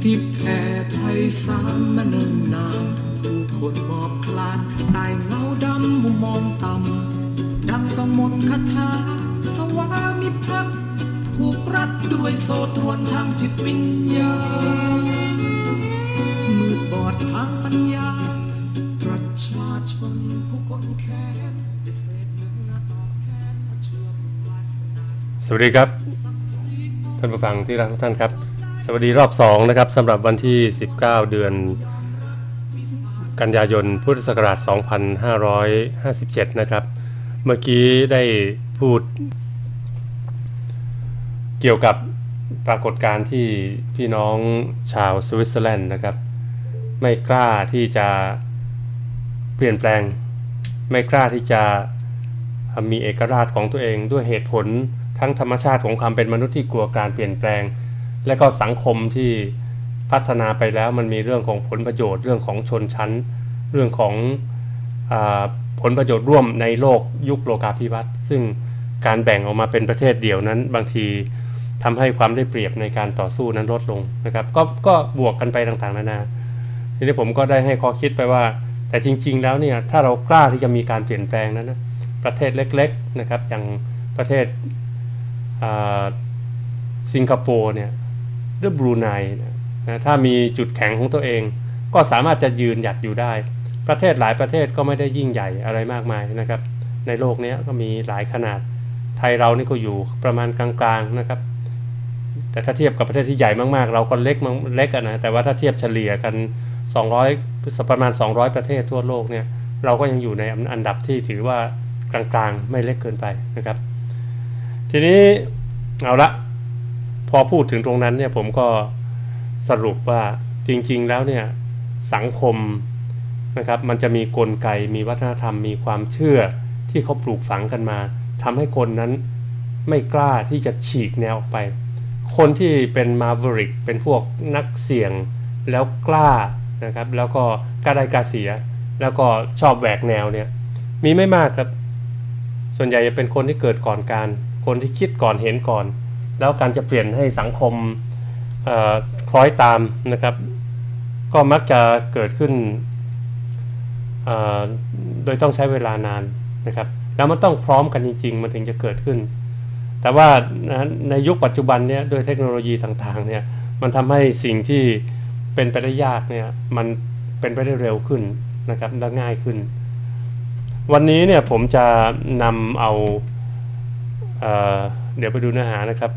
ที่แผ่ไพศาลมาเนิ่นนานผู้คนหมอบคลานใต้เงาดำมุมมองต่ำดังต้องมนต์คาถาสวามิภักดิ์ผูกรัดด้วยโซ่ตรวนทางจิตวิญญาณมืดบอดทางปัญญาประชาชนผู้คนแค้นได้เศษเนื้อตอบแทนพระเชื่อวาสนาสวัสดีครับท่านผู้ฟังที่รักทุกท่านครับสวัสดีรอบ2นะครับสำหรับวันที่19เดือนกันยายนพุทธศักราช2557นะครับเมื่อกี้ได้พูดเกี่ยวกับปรากฏการณ์ที่พี่น้องชาวสวิตเซอร์แลนด์นะครับไม่กล้าที่จะเปลี่ยนแปลงไม่กล้าที่จะมีเอกราชของตัวเองด้วยเหตุผลทั้งธรรมชาติของความเป็นมนุษย์ที่กลัวการเปลี่ยนแปลงและก็สังคมที่พัฒนาไปแล้วมันมีเรื่องของผลประโยชน์เรื่องของชนชั้นเรื่องของผลประโยชน์ร่วมในโลกยุคโลกาภิวัตน์ซึ่งการแบ่งออกมาเป็นประเทศเดียวนั้นบางทีทำให้ความได้เปรียบในการต่อสู้นั้นลดลงนะครับก็บวกกันไปต่างๆนานาทีนี้ผมก็ได้ให้ข้อคิดไปว่าแต่จริงๆแล้วเนี่ยถ้าเรากล้าที่จะมีการเปลี่ยนแปลงนั้นนะประเทศเล็กๆนะครับอย่างประเทศสิงคโปร์เนี่ยหรือบรูไนนะถ้ามีจุดแข็งของตัวเองก็สามารถจะยืนหยัดอยู่ได้ประเทศหลายประเทศก็ไม่ได้ยิ่งใหญ่อะไรมากมายนะครับในโลกนี้ก็มีหลายขนาดไทยเรานี่ก็อยู่ประมาณกลางๆนะครับแต่ถ้าเทียบกับประเทศที่ใหญ่มากๆเราก็เล็กนะแต่ว่าถ้าเทียบเฉลี่ยกัน200ประมาณ200ประเทศทั่วโลกเนี่ยเราก็ยังอยู่ในอันดับที่ถือว่ากลางๆไม่เล็กเกินไปนะครับทีนี้เอาละพอพูดถึงตรงนั้นเนี่ยผมก็สรุปว่าจริงๆแล้วเนี่ยสังคมนะครับมันจะมีกลไกมีวัฒนธรรมมีความเชื่อที่เขาปลูกฝังกันมาทำให้คนนั้นไม่กล้าที่จะฉีกแนวออกไปคนที่เป็นมาเวริกเป็นพวกนักเสี่ยงแล้วกล้านะครับแล้วก็กล้าได้กล้าเสียแล้วก็ชอบแหวกแนวเนี่ยมีไม่มากครับส่วนใหญ่จะเป็นคนที่เกิดก่อนการคนที่คิดก่อนเห็นก่อนแล้วการจะเปลี่ยนให้สังคมคล้อยตามนะครับก็มักจะเกิดขึ้นโดยต้องใช้เวลานานนะครับแล้วมันต้องพร้อมกันจริงๆมันถึงจะเกิดขึ้นแต่ว่าในยุคปัจจุบันเนี่ยด้วยเทคโนโลยีต่างๆเนี่ยมันทำให้สิ่งที่เป็นไปได้ยากเนี่ยมันเป็นไปได้เร็วขึ้นนะครับและง่ายขึ้นวันนี้เนี่ยผมจะนำเอาเดี๋ยวไปดูเนื้อหานะครับ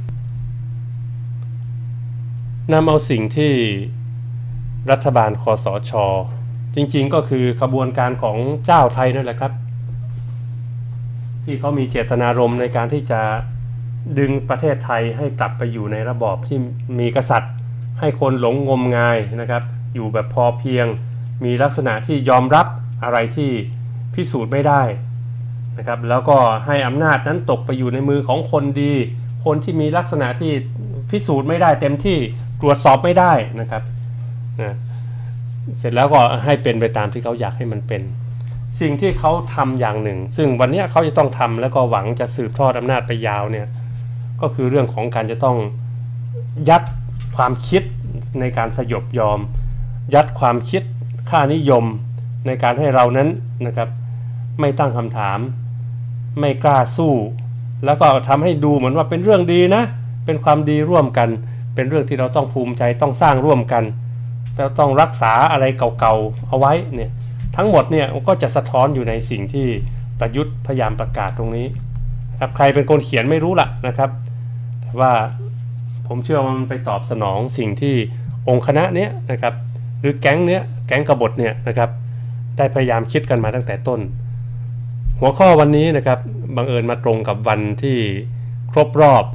นำเอาสิ่งที่รัฐบาลคสช.จริงๆก็คือขบวนการของเจ้าไทยนั่นแหละครับที่เขามีเจตนารมณ์ในการที่จะดึงประเทศไทยให้กลับไปอยู่ในระบอบที่มีกษัตริย์ให้คนหลงงมงายนะครับอยู่แบบพอเพียงมีลักษณะที่ยอมรับอะไรที่พิสูจน์ไม่ได้นะครับแล้วก็ให้อำนาจนั้นตกไปอยู่ในมือของคนดีคนที่มีลักษณะที่พิสูจน์ไม่ได้เต็มที่ตรวจสอบไม่ได้นะครับเสร็จแล้วก็ให้เป็นไปตามที่เขาอยากให้มันเป็นสิ่งที่เขาทำอย่างหนึ่งซึ่งวันนี้เขาจะต้องทำแล้วก็หวังจะสืบทอดอำนาจไปยาวเนี่ยก็คือเรื่องของการจะต้องยัดความคิดในการสยบยอมยัดความคิดค่านิยมในการให้เรานั้นนะครับไม่ตั้งคำถามไม่กล้าสู้แล้วก็ทำให้ดูเหมือนว่าเป็นเรื่องดีนะเป็นความดีร่วมกันเป็นเรื่องที่เราต้องภูมิใจต้องสร้างร่วมกันจะต้องรักษาอะไรเก่าๆเอาไว้เนี่ยทั้งหมดเนี่ยก็จะสะท้อนอยู่ในสิ่งที่ประยุทธ์พยายามประกาศตรงนี้ครับใครเป็นคนเขียนไม่รู้ล่ะนะครับแต่ว่าผมเชื่อว่ามันไปตอบสนองสิ่งที่องค์คณะเนี้ยนะครับหรือแก๊งกบฏเนี่ยนะครับได้พยายามคิดกันมาตั้งแต่ต้นหัวข้อวันนี้นะครับบังเอิญมาตรงกับวันที่ครบรอบ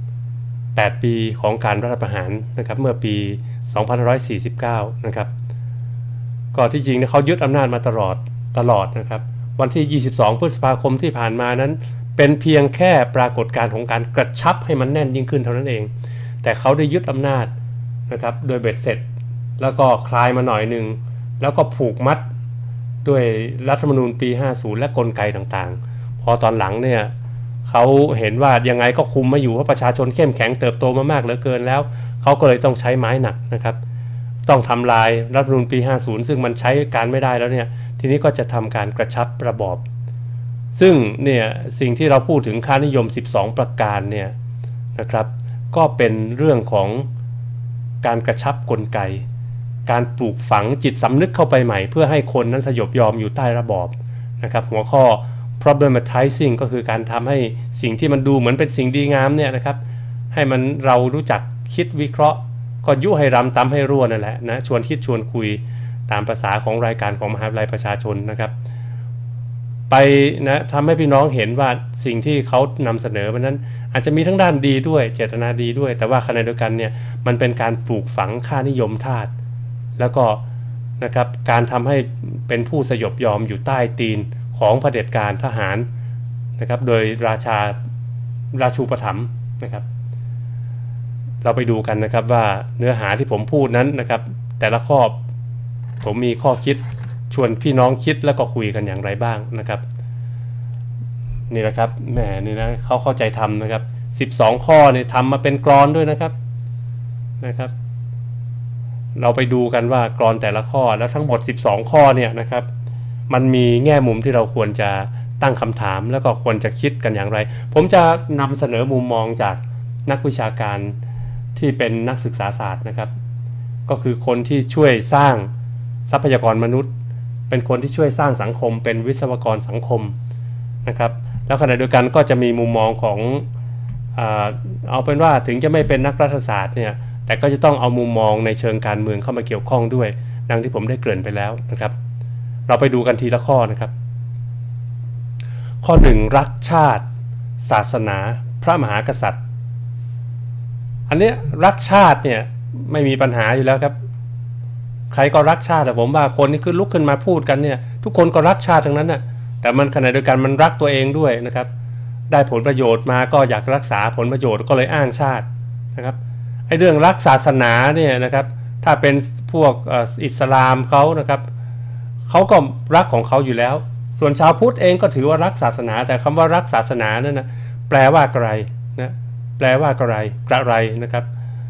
8 ปีของการรัฐประหารนะครับเมื่อปี2549นะครับก็ที่จริงเขายึดอำนาจมาตลอดนะครับวันที่22พฤษภาคมที่ผ่านมานั้นเป็นเพียงแค่ปรากฏการณ์ของการกระชับให้มันแน่นยิ่งขึ้นเท่านั้นเองแต่เขาได้ยึดอำนาจนะครับโดยเบ็ดเสร็จแล้วก็คลายมาหน่อยนึงแล้วก็ผูกมัดด้วยรัฐธรรมนูญปี50และกลไกต่างๆพอตอนหลังเนี่ยเขาเห็นว่ายังไงก็คุมไม่อยู่เพราะประชาชนเข้มแข็งเติบโตมามากเหลือเกินแล้วเขาเขาก็เลยต้องใช้ไม้หนักนะครับต้องทำลายรัฐธรรมนูญปี 50 ซึ่งมันใช้การไม่ได้แล้วเนี่ยทีนี้ก็จะทำการกระชับระบอบซึ่งเนี่ยสิ่งที่เราพูดถึงค่านิยม12ประการเนี่ยนะครับก็เป็นเรื่องของการกระชับกลไกการปลูกฝังจิตสำนึกเข้าไปใหม่เพื่อให้คนนั้นสยบยอมอยู่ใต้ระบอบนะครับหัวข้อ problematizing ก็คือการทำให้สิ่งที่มันดูเหมือนเป็นสิ่งดีงามเนี่ยนะครับให้มันเรารู้จักคิดวิเคราะห์ก็ยุให้รำตำให้รั่วนั่นแหละนะชวนคิดชวนคุยตามภาษาของรายการของมหาวิทยาลัยประชาชนนะครับไปนะทำให้พี่น้องเห็นว่าสิ่งที่เขานำเสนอมันนั้นอาจจะมีทั้งด้านดีด้วยเจตนาดีด้วยแต่ว่าขณะเดียวกันเนี่ยมันเป็นการปลูกฝังค่านิยมทาสแล้วก็นะครับการทำให้เป็นผู้สยบยอมอยู่ใต้ตีนของเผด็จการทหารนะครับโดยราชูปถัมภ์นะครับเราไปดูกันนะครับว่าเนื้อหาที่ผมพูดนั้นนะครับแต่ละข้อผมมีข้อคิดชวนพี่น้องคิดแล้วก็คุยกันอย่างไรบ้างนะครับนี่แหละครับแหมนี่นะเขาเข้าใจทำนะครับ12ข้อเนี่ยทำมาเป็นกลอนด้วยนะครับเราไปดูกันว่ากลอนแต่ละข้อแล้วทั้งหมด12ข้อเนี่ยนะครับมันมีแง่มุมที่เราควรจะตั้งคำถามแล้วก็ควรจะคิดกันอย่างไรผมจะนำเสนอมุมมองจากนักวิชาการที่เป็นนักศึกษาศาสตร์นะครับก็คือคนที่ช่วยสร้างทรัพยากรมนุษย์เป็นคนที่ช่วยสร้างสังคมเป็นวิศวกรสังคมนะครับแล้วขณะเดียวกันก็จะมีมุมมองของเอาเป็นว่าถึงจะไม่เป็นนักรัฐศาสตร์เนี่ยแต่ก็จะต้องเอามุมมองในเชิงการเมืองเข้ามาเกี่ยวข้องด้วยดังที่ผมได้เกริ่นไปแล้วนะครับเราไปดูกันทีละข้อนะครับข้อ 1 รักชาติศาสนาพระมหากษัตริย์อันนี้รักชาติเนี่ยไม่มีปัญหาอยู่แล้วครับใครก็รักชาติแต่ผมว่าคนที่ขึ้นลุกขึ้นมาพูดกันเนี่ยทุกคนก็รักชาติทั้งนั้นน่ะแต่มันขณะเดียวกันมันรักตัวเองด้วยนะครับได้ผลประโยชน์มาก็อยากรักษาผลประโยชน์ก็เลยอ้างชาตินะครับไอ้เรื่องรักศาสนาเนี่ยนะครับถ้าเป็นพวกอิสลามเขานะครับเขาก็รักของเขาอยู่แล้วส่วนชาวพุทธเองก็ถือว่ารักศาสนาแต่คำว่ารักศาสนานั่นนะแปลว่าอะไรนะแปลว่าอะไรนะครับ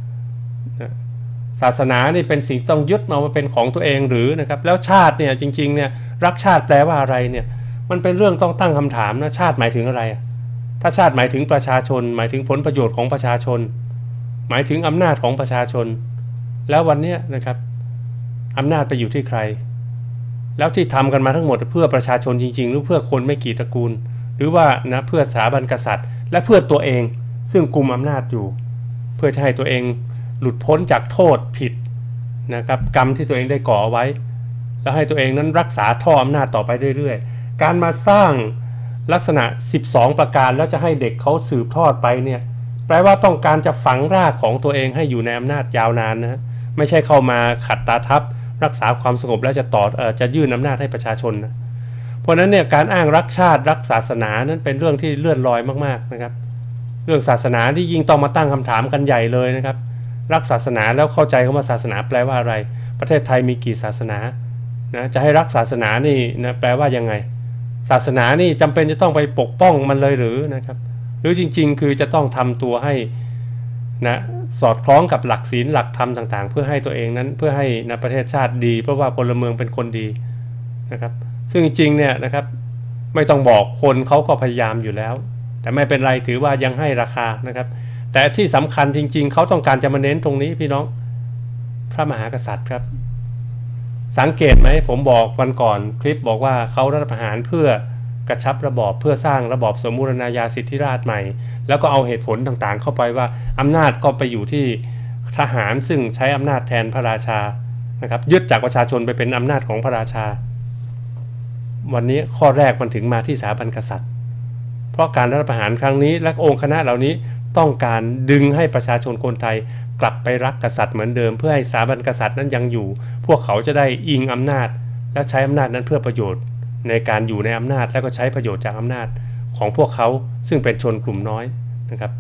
ศาสนานี่เป็นสิ่งต้องยึดมาว่าเป็นของตัวเองหรือนะครับแล้วชาติเนี่ยจริงๆเนี่ยรักชาติแปลว่าอะไรเนี่ยมันเป็นเรื่องต้องตั้งคำถามนะชาติหมายถึงอะไรถ้าชาติหมายถึงประชาชนหมายถึงผลประโยชน์ของประชาชนหมายถึงอำนาจของประชาชนแล้ววันนี้นะครับอำนาจไปอยู่ที่ใครแล้วที่ทำกันมาทั้งหมดเพื่อประชาชนจริงๆหรือเพื่อคนไม่กี่ตระกูลหรือว่านะเพื่อสถาบันกษัตริย์และเพื่อตัวเองซึ่งกุมอำนาจอยู่เพื่อจะให้ตัวเองหลุดพ้นจากโทษผิดนะครับกรรมที่ตัวเองได้ก่อเอาไว้แล้วให้ตัวเองนั้นรักษาท่ออำนาจต่อไปเรื่อยๆการมาสร้างลักษณะ12ประการแล้วจะให้เด็กเขาสืบทอดไปเนี่ยแปลว่าต้องการจะฝังรากของตัวเองให้อยู่ในอำนาจยาวนานนะไม่ใช่เข้ามาขัดตาทับรักษาความสงบแล้วจะยื่นอำนาจให้ประชาชนนะเพราะนั้นเนี่ยการอ้างรักชาติรักศาสนานั้นเป็นเรื่องที่เลื่อนลอยมากๆนะครับเรื่องศาสนาที่ยิ่งต้องมาตั้งคำถามกันใหญ่เลยนะครับรักศาสนาแล้วเข้าใจคำว่าศาสนาแปลว่าอะไรประเทศไทยมีกี่ศาสนานะจะให้รักศาสนานี่นะแปลว่ายังไงศาสนานี่จำเป็นจะต้องไปปกป้องมันเลยหรือนะครับหรือจริงๆคือจะต้องทำตัวให้นะสอดคล้องกับหลักศีลหลักธรรมต่างๆเพื่อให้ตัวเองนั้นเพื่อให้นะประเทศชาติดีเพราะว่าพลเมืองเป็นคนดีนะครับซึ่งจริงๆเนี่ยนะครับไม่ต้องบอกคนเขาก็พยายามอยู่แล้วแต่ไม่เป็นไรถือว่ายังให้ราคานะครับแต่ที่สำคัญจริงๆเขาต้องการจะมาเน้นตรงนี้พี่น้องพระมหากษัตริย์ครับสังเกตไหมผมบอกวันก่อนคลิปบอกว่าเขารัฐประหารเพื่อกระชับระบอบเพื่อสร้างระบอบสมบูรณาญาสิทธิราชย์ใหม่แล้วก็เอาเหตุผลต่างๆเข้าไปว่าอำนาจก็ไปอยู่ที่ทหารซึ่งใช้อำนาจแทนพระราชานะครับยึดจากประชาชนไปเป็นอำนาจของพระราชาวันนี้ข้อแรกมันถึงมาที่สถาบันกษัตริย์เพราะการรัฐประหารครั้งนี้และองค์คณะเหล่านี้ต้องการดึงให้ประชาชนคนไทยกลับไปรักกษัตริย์เหมือนเดิมเพื่อให้สถาบันกษัตริย์นั้นยังอยู่พวกเขาจะได้อิงอำนาจและใช้อำนาจนั้นเพื่อประโยชน์ในการอยู่ในอำนาจและก็ใช้ประโยชน์จากอำนาจของพวกเขาซึ่งเป็นชนกลุ่มน้อยนะครับ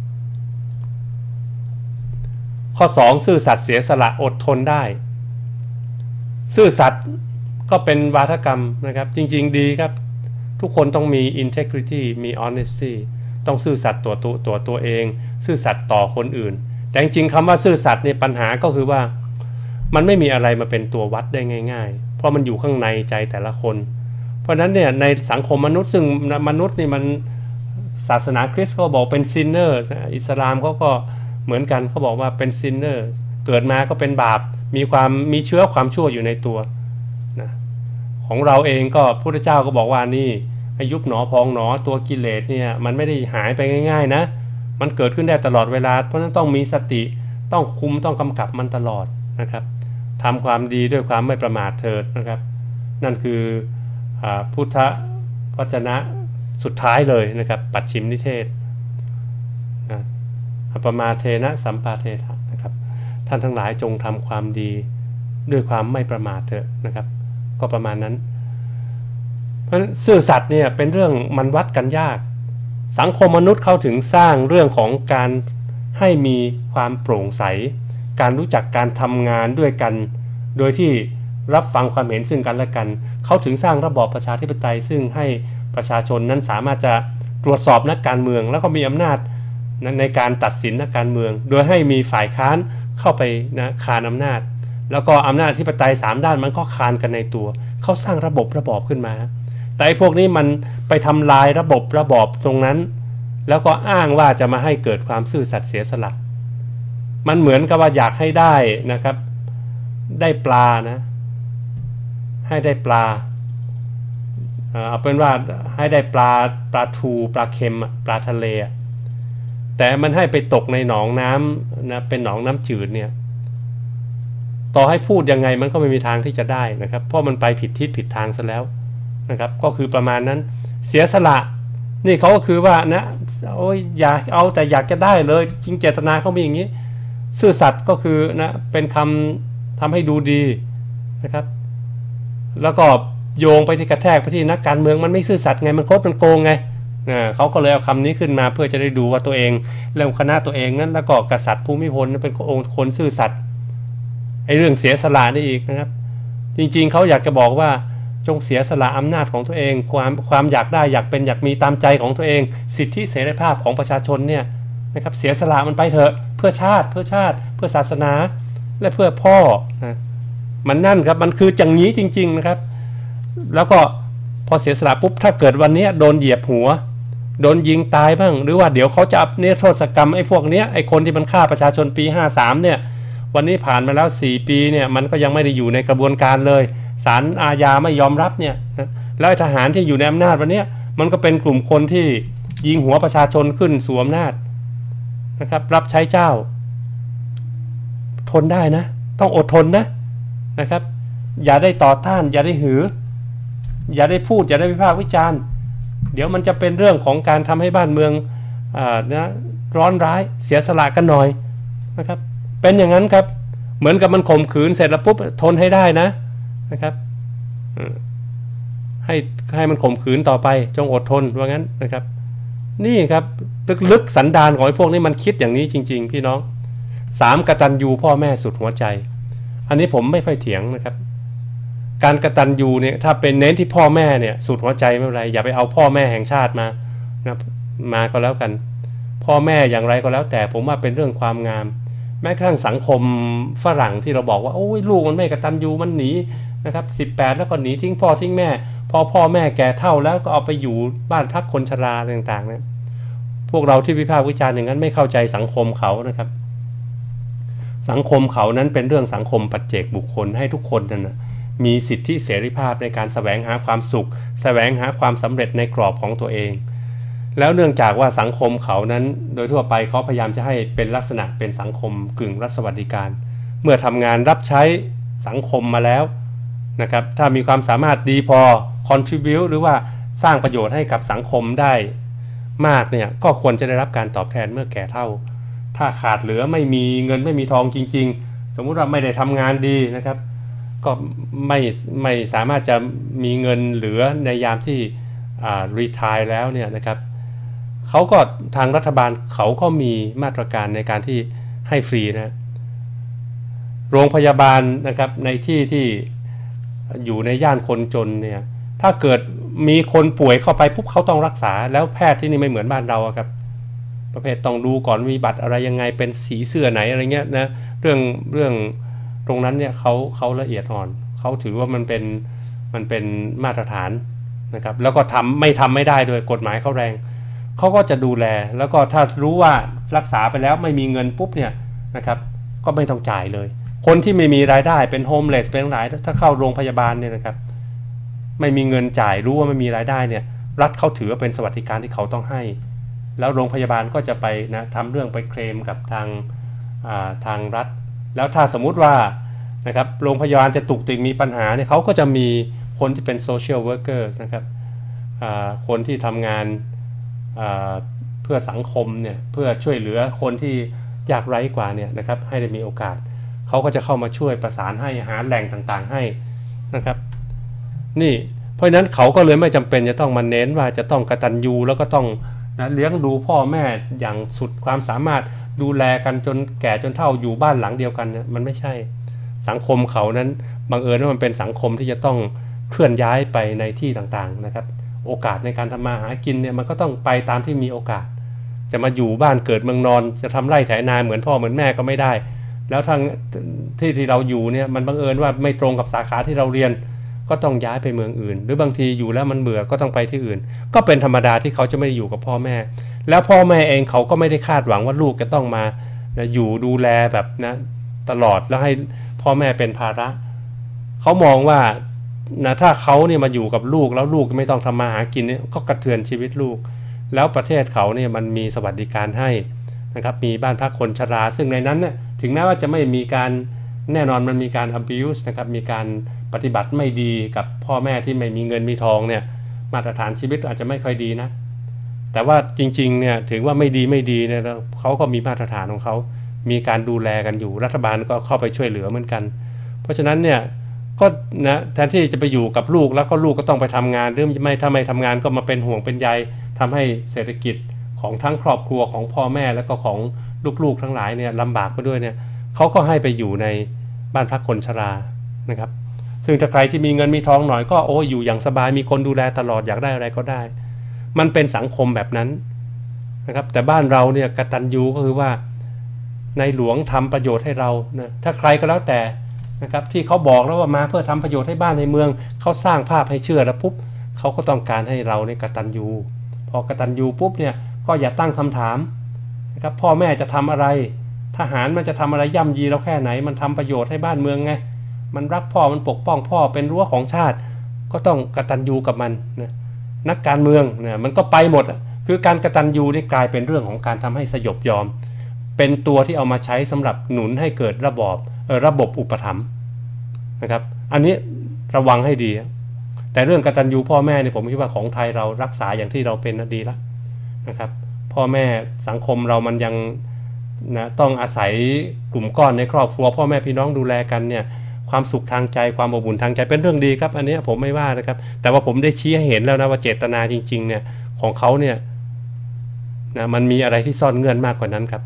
ข้อ 2 ซื่อสัตย์เสียสละอดทนได้ซื่อสัตย์ก็เป็นวาทกรรมนะครับจริงๆดีครับทุกคนต้องมี integrity มี honesty ต้องซื่อสัตย์ตัวเองซื่อสัตย์ต่อคนอื่นแต่จริงๆคำว่าซื่อสัตย์เนี่ยปัญหาก็คือว่ามันไม่มีอะไรมาเป็นตัววัดได้ง่ายๆเพราะมันอยู่ข้างในใจแต่ละคนเพราะฉะนั้นเนี่ยในสังคมมนุษย์ซึ่งมนุษย์นี่มันศาสนาคริสต์ก็บอกเป็นซินเนอร์อิสลามเขาก็เหมือนกันเขาบอกว่าเป็นซินเนอร์เกิดมาก็เป็นบาปมีเชื้อความชั่วอยู่ในตัวนะของเราเองก็พระพุทธเจ้าก็บอกว่านี่ให้ยุบหนอพองหนอตัวกิเลสเนี่ยมันไม่ได้หายไปง่ายๆนะมันเกิดขึ้นได้ตลอดเวลาเพราะฉะนั้นต้องมีสติต้องคุมต้องกำกับมันตลอดนะครับทำความดีด้วยความไม่ประมาทเถิดนะครับนั่นคือพุทธวจนะสุดท้ายเลยนะครับปัจฉิมนิเทศอัปมาเทนะสัมปาเทถะนะครับท่านทั้งหลายจงทำความดีด้วยความไม่ประมาทเถอะนะครับก็ประมาณนั้นเพราะซื่อสัตย์เนี่ยเป็นเรื่องมันวัดกันยากสังคมมนุษย์เข้าถึงสร้างเรื่องของการให้มีความโปร่งใสการรู้จักการทำงานด้วยกันโดยที่รับฟังความเห็นซึ่งกันและกันเขาถึงสร้างระบอบประชาธิปไตยซึ่งให้ประชาชนนั้นสามารถจะตรวจสอบนักการเมืองแล้วก็มีอำนาจในการตัดสินนักการเมืองโดยให้มีฝ่ายค้านเข้าไปนะคานอำนาจแล้วก็อำนาจอธิปไตย3ด้านมันก็คานกันในตัวเขาสร้างระบขึ้นมาแต่พวกนี้มันไปทำลายระบตรงนั้นแล้วก็อ้างว่าจะมาให้เกิดความซื่อสัตย์เสียสละมันเหมือนกับว่าอยากให้ได้นะครับได้ปลานะให้ได้ปลาเอาเป็นว่าให้ได้ปลาทูปลาเค็มปลาทะเลแต่มันให้ไปตกในหนองน้ำนะเป็นหนองน้ำจืดเนี่ยต่อให้พูดยังไงมันก็ไม่มีทางที่จะได้นะครับเพราะมันไปผิดทิศผิดทางซะแล้วนะครับก็คือประมาณนั้นเสียสละนี่เขาก็คือว่านะโอ้ยอยากเอาแต่อยากจะได้เลยจริงเจตนาเขามีอย่างนี้ซื่อสัตย์ก็คือนะเป็นคำทำให้ดูดีนะครับแล้วก็โยงไปที่กระแทกไปที่นักการเมืองมันไม่ซื่อสัตย์ไงมันโคตรมันโกงไงเขาก็เลยเอาคำนี้ขึ้นมาเพื่อจะได้ดูว่าตัวเองแล้วคณะตัวเองนั้นแล้วก็กษัตริย์ภูมิพลเป็นคนซื่อสัตย์ไอ้เรื่องเสียสละนี่อีกนะครับจริงๆเขาอยากจะบอกว่าจงเสียสละอำนาจของตัวเองความอยากได้อยากเป็นอยากมีตามใจของตัวเองสิทธิเสรีภาพของประชาชนเนี่ยนะครับเสียสละมันไปเถอะเพื่อชาติเพื่อศาสนาและเพื่อพ่อนะมันนั่นครับมันคือจังนี้จริงๆนะครับแล้วก็พอเสียสละปุ๊บถ้าเกิดวันนี้โดนเหยียบหัวโดนยิงตายบ้างหรือว่าเดี๋ยวเขาจะนิรโทษกรรมไอ้พวกเนี้ยไอ้คนที่มันฆ่าประชาชนปี53เนี่ยวันนี้ผ่านมาแล้ว4ปีเนี่ยมันก็ยังไม่ได้อยู่ในกระบวนการเลยศาลอาญาไม่ยอมรับเนี่ยแล้วทหารที่อยู่ในอำนาจวันนี้มันก็เป็นกลุ่มคนที่ยิงหัวประชาชนขึ้นสู่อำนาจนะครับรับใช้เจ้าทนได้นะต้องอดทนนะครับอย่าได้ต่อต้านอย่าได้หืออย่าได้พูดอย่าได้วิพากษ์วิจารณ์เดี๋ยวมันจะเป็นเรื่องของการทำให้บ้านเมืองนะร้อนร้ายเสียสละกันหน่อยนะครับเป็นอย่างนั้นครับเหมือนกับมันข่มขืนเสร็จแล้วปุ๊บทนให้ได้นะครับให้มันข่มขืนต่อไปจงอดทนว่างั้นนะครับนี่ครับลึกๆสันดานของไอ้พวกนี้มันคิดอย่างนี้จริงๆพี่น้อง3กตัญญูพ่อแม่สุดหัวใจอันนี้ผมไม่ค่อยเถียงนะครับการกตัญญูเนี่ยถ้าเป็นเน้นที่พ่อแม่เนี่ยสุดหัวใจไม่เป็นไรอย่าไปเอาพ่อแม่แห่งชาติมาก็แล้วกันพ่อแม่อย่างไรก็แล้วแต่ผมว่าเป็นเรื่องความงามแม้กระทั่งสังคมฝรั่งที่เราบอกว่าโอ้ยลูกมันไม่กตัญญูมันหนีนะครับ18แล้วก็หนีทิ้งพ่อทิ้งแม่พอพ่อแม่แก่เฒ่าแล้วก็เอาไปอยู่บ้านพักคนชราต่างๆนะพวกเราที่วิพากษ์วิจารณ์อย่างนั้นไม่เข้าใจสังคมเขานะครับสังคมเขานั้นเป็นเรื่องสังคมปัจเจกบุคคลให้ทุกคนนั้นนะมีสิทธิเสรีภาพในการแสวงหาความสุขแสวงหาความสำเร็จในกรอบของตัวเองแล้วเนื่องจากว่าสังคมเขานั้นโดยทั่วไปเขาพยายามจะให้เป็นลักษณะเป็นสังคมกึ่งรัฐสวัสดิการเมื่อทำงานรับใช้สังคมมาแล้วนะครับถ้ามีความสามารถดีพอ contribute หรือว่าสร้างประโยชน์ให้กับสังคมได้มากเนี่ยก็ควรจะได้รับการตอบแทนเมื่อแก่เฒ่าถ้าขาดเหลือไม่มีเงินไม่มีทองจริงๆสมมุติว่าไม่ได้ทำงานดีนะครับก็ไม่สามารถจะมีเงินเหลือในยามที่retire แล้วเนี่ยนะครับเขาก็ทางรัฐบาลเขาก็มีมาตรการในการที่ให้ฟรีนะโรงพยาบาลนะครับในที่อยู่ในย่านคนจนเนี่ยถ้าเกิดมีคนป่วยเข้าไปปุ๊บเขาต้องรักษาแล้วแพทย์ที่นี่ไม่เหมือนบ้านเราครับประเภทต้องดูก่อนมีบัตรอะไรยังไงเป็นสีเสื้อไหนอะไรเงี้ยนะเรื่องตรงนั้นเนี่ยเขาละเอียดอ่อนเขาถือว่ามันเป็นมาตรฐานนะครับแล้วก็ไม่ได้โดยกฎหมายเขาแรงเขาก็จะดูแลแล้วก็ถ้ารู้ว่ารักษาไปแล้วไม่มีเงินปุ๊บเนี่ยนะครับก็ไม่ต้องจ่ายเลยคนที่ไม่มีรายได้เป็นโฮมเลสเป็นหลายถ้าเข้าโรงพยาบาลเนี่ยนะครับไม่มีเงินจ่ายรู้ว่าไม่มีรายได้เนี่ยรัฐเขาถือว่าเป็นสวัสดิการที่เขาต้องให้แล้วโรงพยาบาลก็จะไปนะทำเรื่องไปเคลมกับทางรัฐแล้วถ้าสมมุติว่านะครับโรงพยาบาลจะตุกติกมีปัญหาเนี่ยเขาก็จะมีคนที่เป็นโซเชียลเวิร์กเกอร์นะครับคนที่ทำงานเพื่อสังคมเนี่ยเพื่อช่วยเหลือคนที่ยากไร้กว่าเนี่ยนะครับให้ได้มีโอกาสเขาก็จะเข้ามาช่วยประสานให้หาแหล่งต่างๆให้นะครับนี่เพราะฉะนั้นเขาก็เลยไม่จำเป็นจะต้องมาเน้นว่าจะต้องกตัญญูแล้วก็ต้องนะเลี้ยงดูพ่อแม่อย่างสุดความสามารถดูแลกันจนแก่จนเฒ่าอยู่บ้านหลังเดียวกันเนี่ยมันไม่ใช่สังคมเขานั้นบังเอิญว่ามันเป็นสังคมที่จะต้องเคลื่อนย้ายไปในที่ต่างๆนะครับโอกาสในการทำมาหากินเนี่ยมันก็ต้องไปตามที่มีโอกาสจะมาอยู่บ้านเกิดเมืองนอนจะทำไร่ไถนาเหมือนพ่อเหมือนแม่ก็ไม่ได้แล้วทางที่เราอยู่เนี่ยมันบังเอิญว่าไม่ตรงกับสาขาที่เราเรียนก็ต้องย้ายไปเมืองอื่นหรือบางทีอยู่แล้วมันเบื่อก็ต้องไปที่อื่นก็เป็นธรรมดาที่เขาจะไม่ได้อยู่กับพ่อแม่แล้วพ่อแม่เองเขาก็ไม่ได้คาดหวังว่าลูกจะต้องมาอยู่ดูแลแบบนะตลอดแล้วให้พ่อแม่เป็นภาระเขามองว่านะถ้าเขาเนี่ยมาอยู่กับลูกแล้วลูกไม่ต้องทำมาหากินเนี่ยก็กระเทือนชีวิตลูกแล้วประเทศเขาเนี่ยมันมีสวัสดิการให้นะครับมีบ้านพักคนชราซึ่งในนั้นเนี่ยถึงแม้ว่าจะไม่มีการแน่นอนมันมีการ abuse นะครับมีการปฏิบัติไม่ดีกับพ่อแม่ที่ไม่มีเงินมีทองเนี่ยมาตรฐานชีวิตอาจจะไม่ค่อยดีนะแต่ว่าจริงๆเนี่ยถึงว่าไม่ดีเนี่ยเขาก็มีมาตรฐานของเขามีการดูแลกันอยู่รัฐบาลก็เข้าไปช่วยเหลือเหมือนกันเพราะฉะนั้นเนี่ยก็นะแทนที่จะไปอยู่กับลูกแล้วก็ลูกก็ต้องไปทำงานหรือไม่ถ้าไม่ทำงานก็มาเป็นห่วงเป็นใยทำให้เศรษฐกิจของทั้งครอบครัวของพ่อแม่แล้วก็ของลูกๆทั้งหลายเนี่ยลำบากไปด้วยเนี่ยเขาก็ให้ไปอยู่ในบ้านพักคนชรานะครับซึ่งถ้าใครที่มีเงินมีทองหน่อยก็อยู่อย่างสบายมีคนดูแลตลอดอยากได้อะไรก็ได้มันเป็นสังคมแบบนั้นนะครับแต่บ้านเราเนี่ยกตัญญูก็คือว่าในหลวงทำประโยชน์ให้เรานะถ้าใครก็แล้วแต่นะครับที่เขาบอกแล้วว่ามาเพื่อทำประโยชน์ให้บ้านในเมืองเขาสร้างภาพให้เชื่อแล้วปุ๊บเขาก็ต้องการให้เราเนี่ยกตัญญูพอกตัญญูปุ๊บเนี่ยก็อย่าตั้งคำถามนะครับพ่อแม่จะทำอะไรทหารมันจะทำอะไรย่ำยีเราแค่ไหนมันทำประโยชน์ให้บ้านเมืองไงมันรักพ่อมันปกป้องพ่อเป็นรั้วของชาติก็ต้องกตัญญูกับมันนะนักการเมืองเนี่ยมันก็ไปหมดคือการกตัญญูนี่กลายเป็นเรื่องของการทำให้สยบยอมเป็นตัวที่เอามาใช้สำหรับหนุนให้เกิดระบบอุปถัมภ์นะครับอันนี้ระวังให้ดีแต่เรื่องกตัญญูพ่อแม่เนี่ยผมคิดว่าของไทยเรารักษาอย่างที่เราเป็นดีแล้วนะครับพ่อแม่สังคมเรามันยังนะต้องอาศัยกลุ่มก้อนในครอบครัวพ่อแม่พี่น้องดูแลกันเนี่ยความสุขทางใจความอบอุ่นทางใจเป็นเรื่องดีครับอันนี้ผมไม่ว่านะครับแต่ว่าผมได้ชี้ให้เห็นแล้วนะว่าเจตนาจริงๆเนี่ยของเขาเนี่ยนะมันมีอะไรที่ซ่อนเงื่อนมากกว่านั้นครับ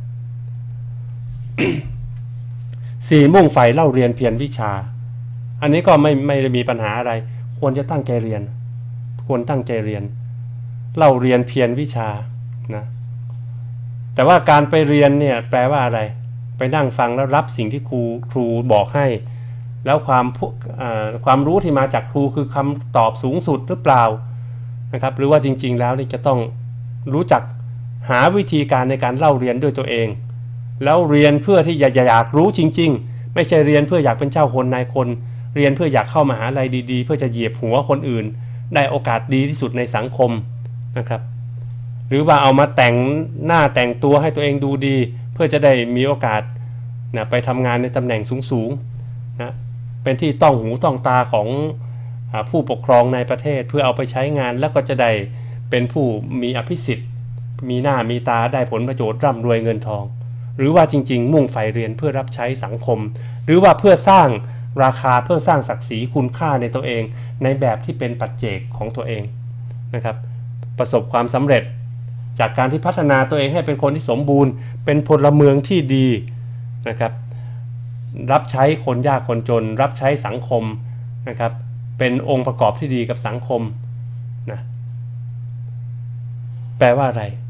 4. มุ่งใฝ่เล่าเรียนเพียรวิชาอันนี้ก็ไม่ได้มีปัญหาอะไรควรจะตั้งใจเรียนควรตั้งใจเรียนเล่าเรียนเพียรวิชานะแต่ว่าการไปเรียนเนี่ยแปลว่าอะไรไปนั่งฟังแล้วรับสิ่งที่ครูบอกให้แล้วความรู้ที่มาจากครูคือคำตอบสูงสุดหรือเปล่านะครับหรือว่าจริงๆแล้วนี่จะต้องรู้จักหาวิธีการในการเล่าเรียนด้วยตัวเองแล้วเรียนเพื่อที่อยากรู้จริงๆไม่ใช่เรียนเพื่ออยากเป็นเจ้าคนนายคนเรียนเพื่ออยากเข้ามหาลัยดีๆเพื่อจะเหยียบหัวคนอื่นได้โอกาสดีที่สุดในสังคมนะครับหรือว่าเอามาแต่งหน้าแต่งตัวให้ตัวเองดูดีเพื่อจะได้มีโอกาสนะไปทำงานในตำแหน่งสูงๆนะเป็นที่ต้องหูต้องตาของผู้ปกครองในประเทศเพื่อเอาไปใช้งานแล้วก็จะได้เป็นผู้มีอภิสิทธิ์มีหน้ามีตาได้ผลประโยชน์ร่ำรวยเงินทองหรือว่าจริงๆมุ่งใฝ่เรียนเพื่อรับใช้สังคมหรือว่าเพื่อสร้างราคาเพื่อสร้างศักดิ์ศรีคุณค่าในตัวเองในแบบที่เป็นปัจเจกของตัวเองนะครับประสบความสำเร็จจากการที่พัฒนาตัวเองให้เป็นคนที่สมบูรณ์เป็นพลเมืองที่ดีนะครับรับใช้คนยากคนจนรับใช้สังคมนะครับเป็นองค์ประกอบที่ดีกับสังคมนะแปลว่าอะไร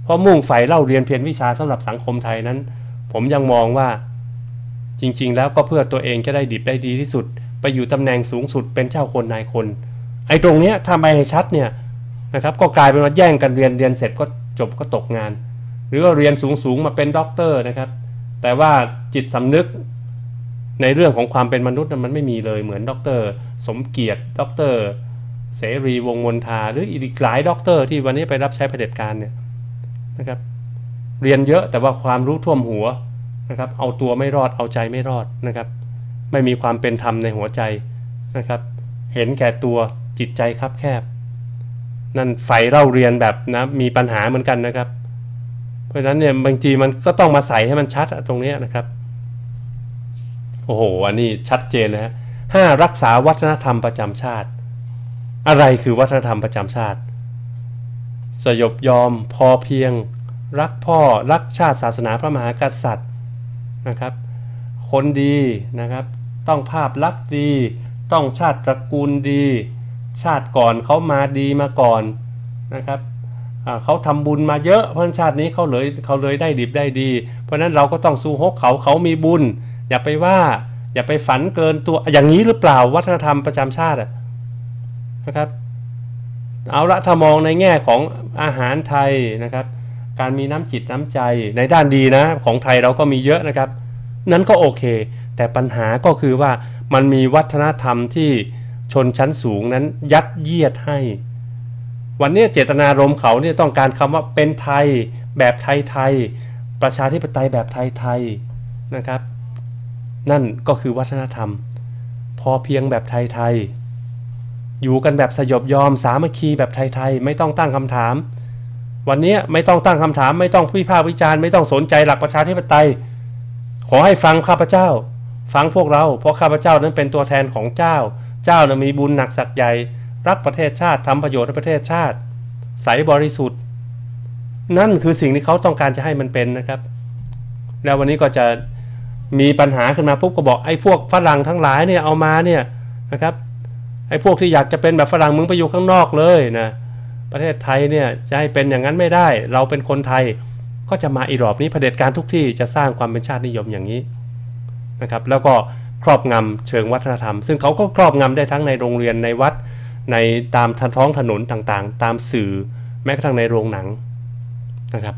เพราะมุ่งใฝ่เล่าเรียนเพียรวิชาสำหรับสังคมไทยนั้นผมยังมองว่าจริงๆแล้วก็เพื่อตัวเองจะได้ดิบได้ดีที่สุดไปอยู่ตำแหน่งสูงสุดเป็นเจ้าคนนายคนไอ้ตรงเนี้ยถ้าไม่ให้ชัดเนี่ยนะครับก็กลายเป็นว่าแย่งกันเรียนเสร็จก็จบก็ตกงานหรือว่าเรียนสูงมาเป็นด็อกเตอร์นะครับแต่ว่าจิตสำนึกในเรื่องของความเป็นมนุษย์มันไม่มีเลยเหมือนด็อกเตอร์สมเกียรติด็อกเตอร์เสรีวงศ์มนทาหรืออีกหลายด็อกเตอร์ที่วันนี้ไปรับใช้เผด็จการเนี่ยนะครับเรียนเยอะแต่ว่าความรู้ท่วมหัวนะครับเอาตัวไม่รอดเอาใจไม่รอดนะครับไม่มีความเป็นธรรมในหัวใจนะครับเห็นแก่ตัวจิตใจคับแคบนั่นใฝ่เล่าเรียนแบบนะมีปัญหาเหมือนกันนะครับเพราะฉะนั้นเนี่ยบางทีมันก็ต้องมาใส่ให้มันชัดตรงนี้นะครับโอ้โหอันนี้ชัดเจนเลยฮะ5รักษาวัฒนธรรมประจำชาติอะไรคือวัฒนธรรมประจำชาติสยบยอมพอเพียงรักพ่อรักชาติศาสนาพระมหากษัตริย์นะครับคนดีนะครับต้องภาพลักษณ์ดีต้องชาติตระกูลดีชาติก่อนเขามาดีมาก่อนนะครับเขาทำบุญมาเยอะเพราะชาตินี้เขาเลยได้ดิบได้ดีเพราะนั้นเราก็ต้องสู้ฮกเขามีบุญอย่าไปว่าอย่าไปฝันเกินตัวอย่างนี้หรือเปล่าวัฒนธรรมประจำชาตินะครับเอาละถ้ามองในแง่ของอาหารไทยนะครับการมีน้ำจิตน้ำใจในด้านดีนะของไทยเราก็มีเยอะนะครับนั้นก็โอเคแต่ปัญหาก็คือว่ามันมีวัฒนธรรมที่ชนชั้นสูงนั้นยัดเยียดให้วันนี้เจตนารมณ์เขาเนี่ยต้องการคำว่าเป็นไทยแบบไทยประชาธิปไตยแบบไทยนะครับนั่นก็คือวัฒนธรรมพอเพียงแบบไทยอยู่กันแบบสยบยอมสามัคคีแบบไทยไม่ต้องตั้งคำถามวันนี้ไม่ต้องตั้งคำถามไม่ต้องวิพากษ์วิจารณ์ไม่ต้องสนใจหลักประชาธิปไตยขอให้ฟังข้าพเจ้าฟังพวกเราเพราะข้าพเจ้านั้นเป็นตัวแทนของเจ้านะมีบุญหนักศักดิ์ใหญ่รักประเทศชาติทำประโยชน์ให้ประเทศชาติใสบริสุทธิ์นั่นคือสิ่งที่เขาต้องการจะให้มันเป็นนะครับแล้ววันนี้ก็จะมีปัญหาขึ้นมาปุ๊บก็บอกไอ้พวกฝรั่งทั้งหลายเนี่ยเอามาเนี่ยนะครับไอ้พวกที่อยากจะเป็นแบบฝรั่งมึงไปอยู่ข้างนอกเลยนะประเทศไทยเนี่ยจะให้เป็นอย่างนั้นไม่ได้เราเป็นคนไทยก็จะมาอีรอบนี้เผด็จการทุกที่จะสร้างความเป็นชาตินิยมอย่างนี้นะครับแล้วก็ครอบงำเชิงวัฒนธรรมซึ่งเขาก็ครอบงำได้ทั้งในโรงเรียนในวัดในตามท้องถนนต่างๆตามสื่อแม้กระทั่งในโรงหนังนะครับ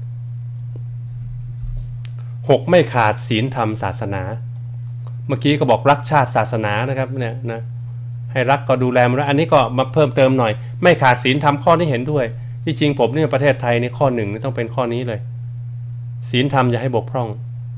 6ไม่ขาดศีลธรรมศาสนาเมื่อกี้ก็บอกรักชาติศาสนานะครับเนี่ยนะให้รักก็ดูแลมันอันนี้ก็มาเพิ่มเติมหน่อยไม่ขาดศีลธรรมข้อนี้เห็นด้วยที่จริงผมเนี่ยประเทศไทยในข้อ1ต้องเป็นข้อนี้เลยศีลธรรมอย่าให้บกพร่อง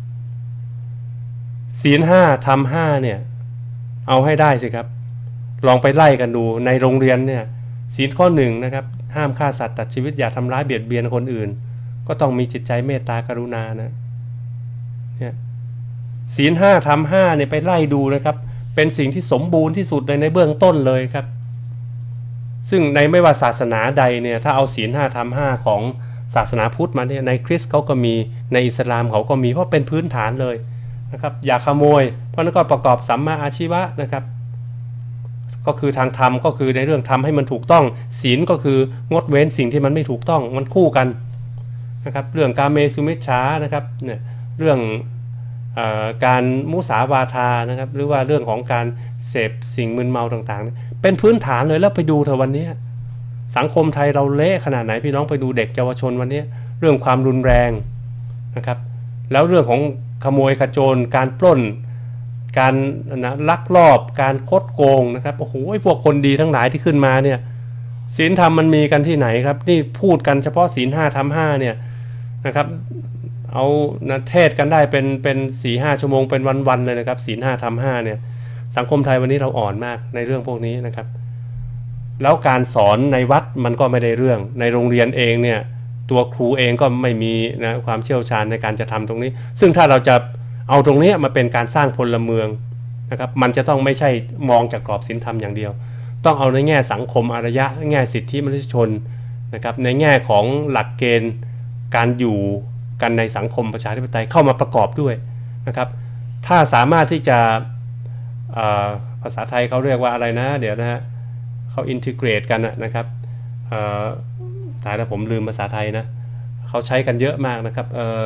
ศีล5ธรรม5เนี่ยเอาให้ได้สิครับลองไปไล่กันดูในโรงเรียนเนี่ยศีลข้อ1นะครับห้ามฆ่าสัตว์ตัดชีวิตอย่าทำร้ายเบียดเบียนคนอื่นก็ต้องมีจิตใจเมตตากรุณานะเนี่ยศีล5ธรรม5เนี่ยไปไล่ดูนะครับเป็นสิ่งที่สมบูรณ์ที่สุดในเบื้องต้นเลยครับซึ่งในไม่ว่าศาสนาใดเนี่ยถ้าเอาศีล5ธรรม5ของศาสนาพุทธมาเนี่ยในคริสต์เขาก็มีในอิสลามเขาก็มีเพราะเป็นพื้นฐานเลยนะครับอย่าขโมยเพราะนั้นก็ประกอบสัมมาอาชีวะนะครับก็คือทางธรรมก็คือในเรื่องทำให้มันถูกต้องศีลก็คืองดเว้นสิ่งที่มันไม่ถูกต้องมันคู่กันนะครับเรื่องกาเมสุมิจฉานะครับเนี่ยเรื่องการมุสาวาทานะครับหรือว่าเรื่องของการเสพสิ่งมึนเมาต่างๆเป็นพื้นฐานเลยแล้วไปดูเถอะวันนี้สังคมไทยเราเละขนาดไหนพี่น้องไปดูเด็กเยาวชนวันนี้เรื่องความรุนแรงนะครับแล้วเรื่องของขโมยขโจรการปล้นการลักลอบการคดโกงนะครับโอ้โหพวกคนดีทั้งหลายที่ขึ้นมาเนี่ยศีลธรรมมันมีกันที่ไหนครับนี่พูดกันเฉพาะศีล5ธรรม5เนี่ยนะครับเอาเทศกันได้เป็น 4-5 ชั่วโมงเป็นวันๆเลยนะครับศีล5ธรรม5เนี่ยสังคมไทยวันนี้เราอ่อนมากในเรื่องพวกนี้นะครับแล้วการสอนในวัดมันก็ไม่ได้เรื่องในโรงเรียนเองเนี่ยตัวครูเองก็ไม่มีนะความเชี่ยวชาญในการจะทำตรงนี้ซึ่งถ้าเราจะเอาตรงนี้มาเป็นการสร้างพลเมืองนะครับมันจะต้องไม่ใช่มองจากกรอบศีลธรรมอย่างเดียวต้องเอาในแง่สังคมอารยะแง่สิทธิมนุษยชนนะครับในแง่ของหลักเกณฑ์การอยู่กันในสังคมประชาธิปไตยเข้ามาประกอบด้วยนะครับถ้าสามารถที่จะภาษาไทยเขาเรียกว่าอะไรนะเดี๋ยวนะฮะเขาอินทิเกรตกันนะครับตายแล้วผมลืมภาษาไทยนะเขาใช้กันเยอะมากนะครับ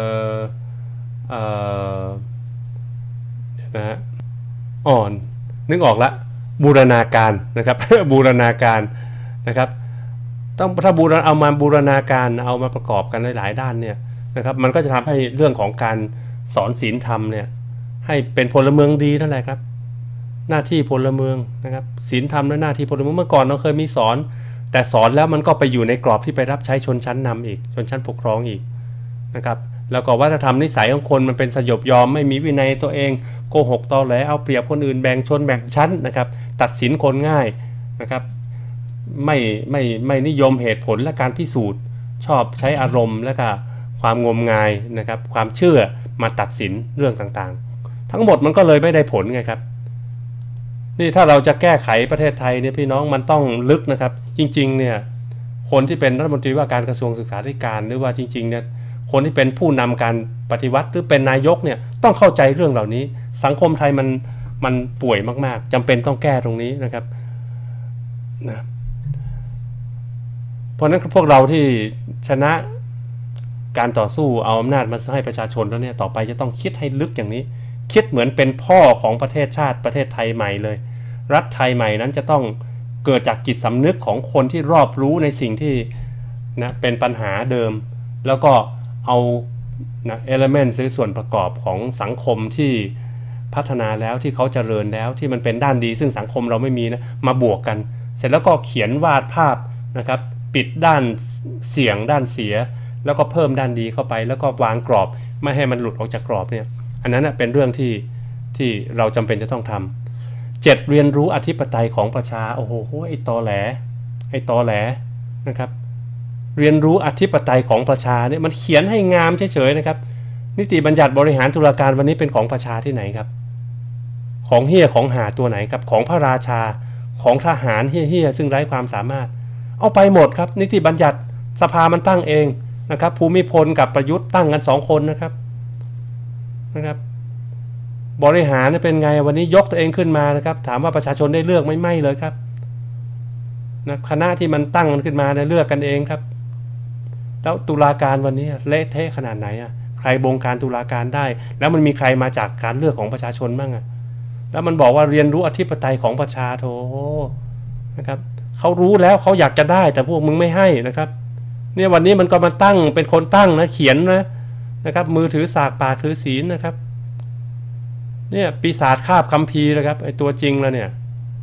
นะฮะนึกออกละบูรณาการนะครับ บูรณาการนะครับต้องถ้าเอามาบูรณาการเอามาประกอบกันหลายๆด้านเนี่ยนะครับมันก็จะทำให้เรื่องของการสอนศีลธรรมเนี่ยให้เป็นพลเมืองดีนั่นแหละครับหน้าที่พลเมืองนะครับศีลธรรมและหน้าที่พลเมืองเมื่อก่อนเราเคยมีสอนแต่สอนแล้วมันก็ไปอยู่ในกรอบที่ไปรับใช้ชนชั้นนำอีกชนชั้นปกครองอีกนะครับแล้วก็วัฒนธรรมนิสัยของคนมันเป็นสยบยอมไม่มีวินัยตัวเองโกหกตอแหลเอาเปรียบคนอื่นแบ่งชนแบ่งชั้นนะครับตัดสินคนง่ายนะครับไม่นิยมเหตุผลและการพิสูจน์ชอบใช้อารมณ์และก็ความงมงายนะครับความเชื่อมาตัดสินเรื่องต่างๆทั้งหมดมันก็เลยไม่ได้ผลไงครับนี่ถ้าเราจะแก้ไขประเทศไทยเนี่ยพี่น้องมันต้องลึกนะครับจริงๆเนี่ยคนที่เป็นรัฐมนตรีว่าการกระทรวงศึกษาธิการหรือว่าจริงๆเนี่ยคนที่เป็นผู้นำการปฏิวัติหรือเป็นนายกเนี่ยต้องเข้าใจเรื่องเหล่านี้สังคมไทยมันป่วยมากๆจำเป็นต้องแก้ตรงนี้นะครับนะเพราะนั้นพวกเราที่ชนะการต่อสู้เอาอำนาจมาให้ประชาชนแล้วเนี่ยต่อไปจะต้องคิดให้ลึกอย่างนี้คิดเหมือนเป็นพ่อของประเทศชาติประเทศไทยใหม่เลยรัฐไทยใหม่นั้นจะต้องเกิดจากจิตสำนึกของคนที่รอบรู้ในสิ่งที่นะเป็นปัญหาเดิมแล้วก็เอานะเอลิเมนต์หรือส่วนประกอบของสังคมที่พัฒนาแล้วที่เขาเจริญแล้วที่มันเป็นด้านดีซึ่งสังคมเราไม่มีนะมาบวกกันเสร็จแล้วก็เขียนวาดภาพนะครับปิดด้านเสี่ยงด้านเสียแล้วก็เพิ่มด้านดีเข้าไปแล้วก็วางกรอบไม่ให้มันหลุดออกจากกรอบเนี่ยอันนั้นเป็นเรื่องที่เราจำเป็นจะต้องทำ7เรียนรู้อธิปไตยของประชาโอ้โหไอ้ตอแหลนะครับเรียนรู้อธิปไตยของประชาเนี่ยมันเขียนให้งามเฉยๆนะครับนิติบัญญัติบริหารตุลาการวันนี้เป็นของประชาที่ไหนครับของเฮี้ยของหาตัวไหนครับของพระราชาของทหารเฮี้ยซึ่งไร้ความสามารถเอาไปหมดครับนิติบัญญัติสภามันตั้งเองนะครับภูมิพลกับประยุทธ์ตั้งกัน2คนนะครับบริหารเป็นไงวันนี้ยกตัวเองขึ้นมานะครับถามว่าประชาชนได้เลือกไม่เลยครับนะคณะที่มันตั้งขึ้นมาเนี่ยเลือกกันเองครับแล้วตุลาการวันนี้เละเทะขนาดไหนอ่ะใครบงการตุลาการได้แล้วมันมีใครมาจากการเลือกของประชาชนบ้างอ่ะแล้วมันบอกว่าเรียนรู้อธิปไตยของประชาโธนะครับเขารู้แล้วเขาอยากจะได้แต่พวกมึงไม่ให้นะครับเนี่ยวันนี้มันก็มาตั้งเป็นคนตั้งนะเขียนนะครับมือถือสากปากถือศีลนะครับเนี่ยปีศาจคาบคัมภีร์นะครับไอตัวจริงแล้วเนี่ย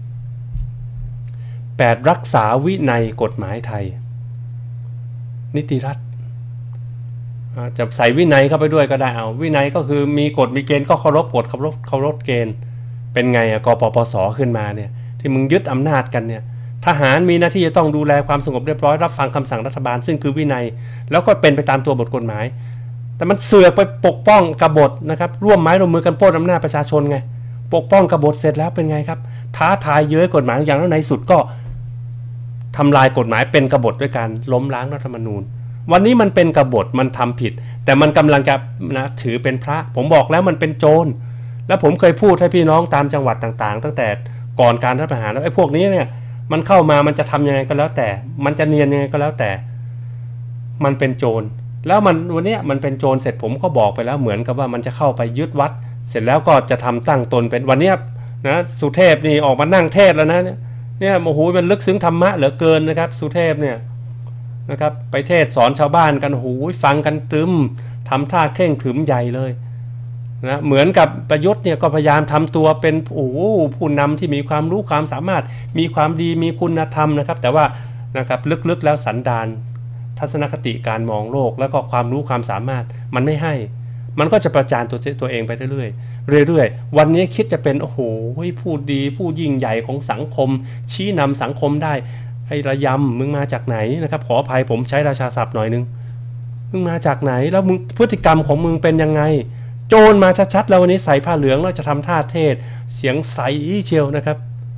8รักษาวินัยกฎหมายไทยนิติรัฐจะใส่วินัยเข้าไปด้วยก็ได้เอาวินัยก็คือมีกฎมีเกณฑ์ก็เคารพกฎเคารพเกณฑ์เป็นไงกปปสขึ้นมาเนี่ยที่มึงยึดอำนาจกันเนี่ยทหารมีหน้าที่จะต้องดูแลความสงบเรียบร้อยรับฟังคำสั่งรัฐบาลซึ่งคือวินัยแล้วก็เป็นไปตามตัวบทกฎหมายแต่มันเสือกไปปกป้องกบฏนะครับร่วมไม้ร่วมมือกันปล้นอำนาจประชาชนไงปกป้องกบฏเสร็จแล้วเป็นไงครับท้าทายเย้ยกฎหมายอย่างแล้วในสุดก็ทำลายกฎหมายเป็นกบฏด้วยการล้มล้างรัฐธรรมนูญวันนี้มันเป็นกบฏมันทำผิดแต่มันกำลังจะนะถือเป็นพระผมบอกแล้วมันเป็นโจรแล้วผมเคยพูดให้พี่น้องตามจังหวัดต่างๆตั้งแต่ก่อนการรัฐประหารแล้วไอ้พวกนี้เนี่ยมันเข้ามามันจะทำยังไงก็แล้วแต่มันจะเนียนยังไงก็แล้วแต่มันเป็นโจรแล้วมันวันนี้มันเป็นโจรเสร็จผมก็บอกไปแล้วเหมือนกับว่ามันจะเข้าไปยึดวัดเสร็จแล้วก็จะทำตั้งตนเป็นวันนี้นะสุเทพนี่ออกมานั่งเทศแล้วนะเนี่ยโอ้โหมันลึกซึ้งธรรมะเหลือเกินนะครับสุเทพเนี่ยนะครับไปเทศสอนชาวบ้านกันโอ้โหฟังกันตึมทำท่าเคร่งขรึมใหญ่เลยนะเหมือนกับประยุทธ์เนี่ยก็พยายามทำตัวเป็นผู้นำที่มีความรู้ความสามารถมีความดีมีคุณธรรมนะครับแต่ว่านะครับลึกๆแล้วสันดานทัศนคติการมองโลกแล้วก็ความรู้ความสามารถมันไม่ให้มันก็จะประจานตัวเองไปเรื่อยๆวันนี้คิดจะเป็นโอ้โหผู้ดีผู้ยิ่งใหญ่ของสังคมชี้นำสังคมได้ไอ้ระยำมึงมาจากไหนนะครับขออภัยผมใช้ราชาศัพท์หน่อยนึงมึงมาจากไหนแล้วมึงพฤติกรรมของมึงเป็นยังไงโจรมาชัดๆแล้ววันนี้ใส่ผ้าเหลืองแล้วจะทำท่าเทศเสียงใสเชียวนะครับ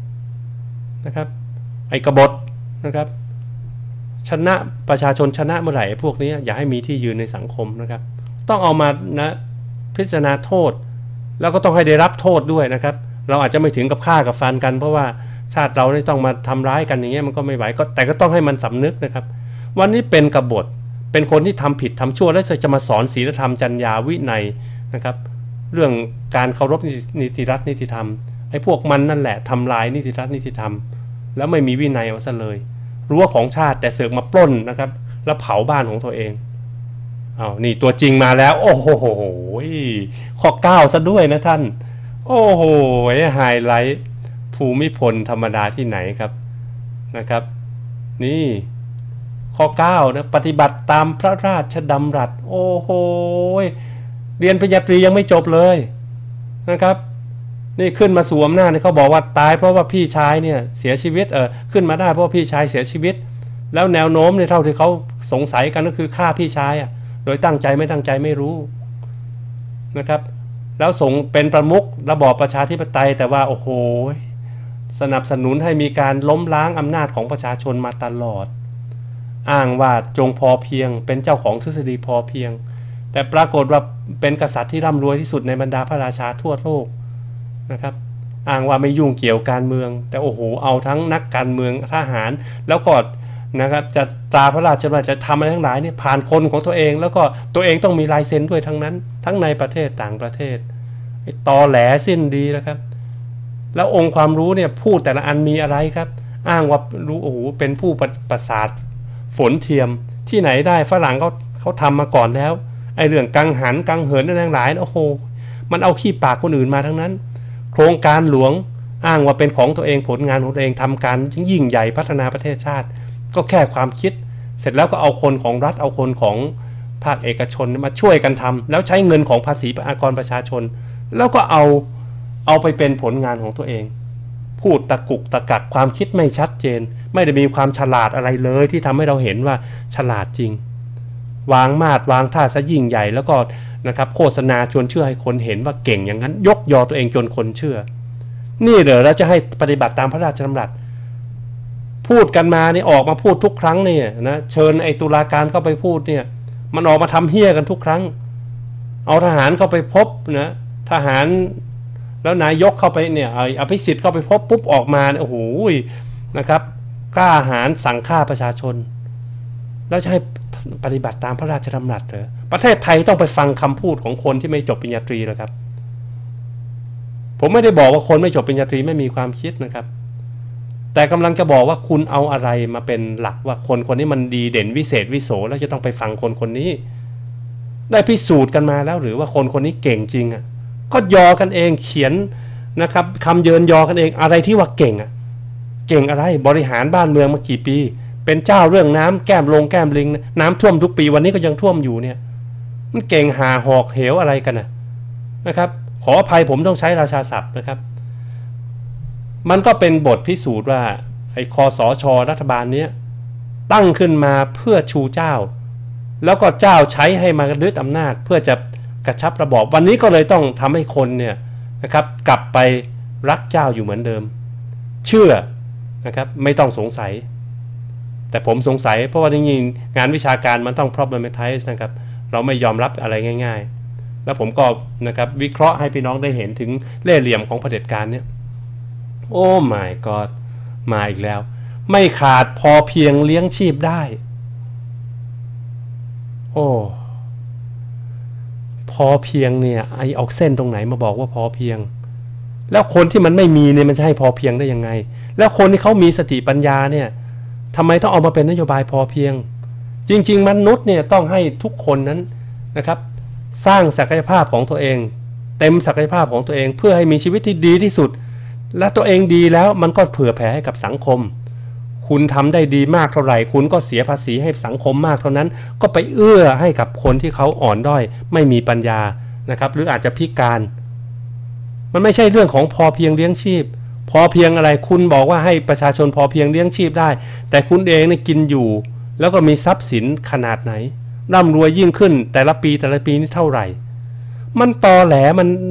ไอ้กบฏนะครับชนะประชาชนชนะเมื่อไหร่พวกนี้อย่าให้มีที่ยืนในสังคมนะครับต้องเอามานะพิจารณาโทษแล้วก็ต้องให้ได้รับโทษด้วยนะครับเราอาจจะไม่ถึงกับฆ่ากับฟันกันเพราะว่าชาติเราไม่ต้องมาทำร้ายกันอย่างเงี้ยมันก็ไม่ไหวก็แต่ก็ต้องให้มันสำนึกนะครับวันนี้เป็นกบฏเป็นคนที่ทำผิดทำชั่วแล้วจะมาสอนศีลธรรมจรรยาวินัยนะครับเรื่องการเคารพนิติรัฐนิติธรรมไอ้พวกมันนั่นแหละทำลายนิติรัฐนิติธรรมแล้วไม่มีวินัยเอาซะเลยรั้วของชาติแต่เสือกมาปล้นนะครับแล้วเผาบ้านของตัวเองเอานี่ตัวจริงมาแล้วโอ้โหข้อ9ซะด้วยนะท่านโอ้โหไฮไลท์ภูมิพลธรรมดาที่ไหนครับนะครับนี่ข้อ9นะปฏิบัติตามพระราชดำรัสโอ้โหเรียนปริญญาตรียังไม่จบเลยนะครับนี่ขึ้นมาสวมหน้าเนี่ยเขาบอกว่าตายเพราะว่าพี่ชายเนี่ยเสียชีวิตขึ้นมาได้เพราะพี่ชายเสียชีวิตแล้วแนวโน้มเนี่ยเท่าที่เขาสงสัยกันก็คือฆ่าพี่ชายโดยตั้งใจไม่ตั้งใจไม่รู้นะครับแล้วส่งเป็นประมุขระบอบประชาธิปไตยแต่ว่าโอ้โหสนับสนุนให้มีการล้มล้างอำนาจของประชาชนมาตลอดอ้างว่าจงพอเพียงเป็นเจ้าของทฤษฎีพอเพียงแต่ปรากฏว่าเป็นกษัตริย์ที่ร่ำรวยที่สุดในบรรดาพระราชาทั่วโลกนะครับอ้างว่าไม่ยุ่งเกี่ยวการเมืองแต่โอ้โหเอาทั้งนักการเมืองทหารแล้วก็นะครับจะตราพระราชบัญญัติจะทำอะไรทั้งหลายเนี่ยผ่านคนของตัวเองแล้วก็ตัวเองต้องมีลายเซ็นด้วยทั้งนั้นทั้งในประเทศต่างประเทศตอแหลสิ้นดีแล้วครับแล้วองค์ความรู้เนี่ยพูดแต่ละอันมีอะไรครับอ้างว่ารู้โอ้โหเป็นผู้ประสาทฝนเทียมที่ไหนได้ฝรั่งเขาทำมาก่อนแล้วไอ้เรื่องกังหันกังเหินนั่นทั้งหลายโอ้โหมันเอาขี้ปากคนอื่นมาทั้งนั้นโครงการหลวงอ้างว่าเป็นของตัวเองผลงานของตัวเองทำการยิ่งใหญ่พัฒนาประเทศชาติก็แค่ความคิดเสร็จแล้วก็เอาคนของรัฐเอาคนของภาคเอกชนมาช่วยกันทำแล้วใช้เงินของภาษีประชาชนแล้วก็เอาไปเป็นผลงานของตัวเองพูดตะกุกตะกักความคิดไม่ชัดเจนไม่ได้มีความฉลาดอะไรเลยที่ทำให้เราเห็นว่าฉลาดจริงวางมาดวางท่าซะยิ่งใหญ่แล้วก็นะครับโฆษณาชวนเชื่อให้คนเห็นว่าเก่งอย่างนั้นยกยอตัวเองจนคนเชื่อนี่เหรอแล้วจะให้ปฏิบัติตามพระราชดำรัสพูดกันมาเนี่ยออกมาพูดทุกครั้งเนี่ยนะเชิญไอ้ตุลาการเข้าไปพูดเนี่ยมันออกมาทำเฮี้ยกันทุกครั้งเอาทหารเข้าไปพบนะทหารแล้วนายกเข้าไปเนี่ยอภิสิทธิ์เข้าไปพบปุ๊บออกมาโอ้โหนะครับกล้าหาญสั่งฆ่าประชาชนแล้วจะให้ปฏิบัติตามพระราชดำรัสเหรอประเทศไทยต้องไปฟังคำพูดของคนที่ไม่จบปริญญาตรีแล้วครับผมไม่ได้บอกว่าคนไม่จบปริญญาตรีไม่มีความคิดนะครับแต่กำลังจะบอกว่าคุณเอาอะไรมาเป็นหลักว่าคนคนนี้มันดีเด่นวิเศษวิโสแล้วจะต้องไปฟังคนคนนี้ได้พิสูจน์กันมาแล้วหรือว่าคนคนนี้เก่งจริงก็ยอกันเองเขียนนะครับคำเยินยอกันเองอะไรที่ว่าเก่งเก่งอะไรบริหารบ้านเมืองมากี่ปีเป็นเจ้าเรื่องน้ำแก้มลงแก้มลิงน้ำท่วมทุกปีวันนี้ก็ยังท่วมอยู่เนี่ยมันเก่งหาหอกเหวอะไรกันนะครับขออภัยผมต้องใช้ราชาศัพท์นะครับมันก็เป็นบทพิสูจน์ว่าไอ้คสช.รัฐบาลนี้ตั้งขึ้นมาเพื่อชูเจ้าแล้วก็เจ้าใช้ให้มายึดอำนาจเพื่อจะกระชับระบอบวันนี้ก็เลยต้องทำให้คนเนี่ยนะครับกลับไปรักเจ้าอยู่เหมือนเดิมเชื่อนะครับไม่ต้องสงสัยแต่ผมสงสัยเพราะว่าจริงๆงานวิชาการมันต้อง problematize นะครับเราไม่ยอมรับอะไรง่ายๆแล้วผมก็นะครับวิเคราะห์ให้พี่น้องได้เห็นถึงเล่ห์เหลี่ยมของเผด็จการเนี่ยโอ้ my god มาอีกแล้วไม่ขาดพอเพียงเลี้ยงชีพได้โอ้พอเพียงเนี่ยไอออกเส้นตรงไหนมาบอกว่าพอเพียงแล้วคนที่มันไม่มีเนี่ยมันจะให้พอเพียงได้ยังไงแล้วคนที่เขามีสติปัญญาเนี่ยทำไมต้องเอามาเป็นนโยบายพอเพียงจริงๆมนุษย์เนี่ยต้องให้ทุกคนนั้นนะครับสร้างศักยภาพของตัวเองเต็มศักยภาพของตัวเองเพื่อให้มีชีวิตที่ดีที่สุดและตัวเองดีแล้วมันก็เผื่อแผ่ให้กับสังคมคุณทำได้ดีมากเท่าไหร่คุณก็เสียภาษีให้สังคมมากเท่านั้นก็ไปเอื้อให้กับคนที่เขาอ่อนด้อยไม่มีปัญญานะครับหรืออาจจะพิการมันไม่ใช่เรื่องของพอเพียงเลี้ยงชีพพอเพียงอะไรคุณบอกว่าให้ประชาชนพอเพียงเลี้ยงชีพได้แต่คุณเองเนี่ยกินอยู่แล้วก็มีทรัพย์สินขนาดไหนร่ำรวยยิ่งขึ้นแต่ละปีนี่เท่าไหร่มันตอแหล